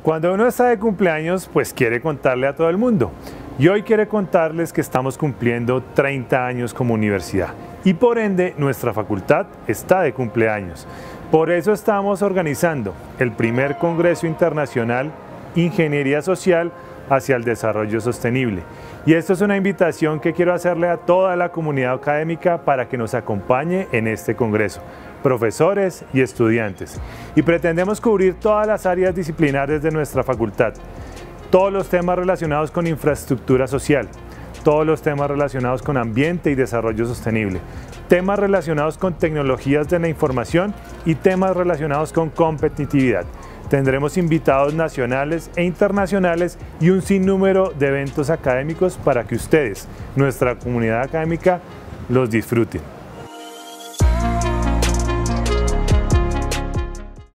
Cuando uno está de cumpleaños, pues quiere contarle a todo el mundo. Y hoy quiero contarles que estamos cumpliendo 30 años como universidad. Y por ende, nuestra facultad está de cumpleaños. Por eso estamos organizando el primer Congreso Internacional Ingeniería Social hacia el Desarrollo Sostenible. Y esto es una invitación que quiero hacerle a toda la comunidad académica para que nos acompañe en este congreso, profesores y estudiantes. Y pretendemos cubrir todas las áreas disciplinares de nuestra facultad, todos los temas relacionados con infraestructura social, todos los temas relacionados con ambiente y desarrollo sostenible, temas relacionados con tecnologías de la información y temas relacionados con competitividad. Tendremos invitados nacionales e internacionales y un sinnúmero de eventos académicos para que ustedes, nuestra comunidad académica, los disfruten.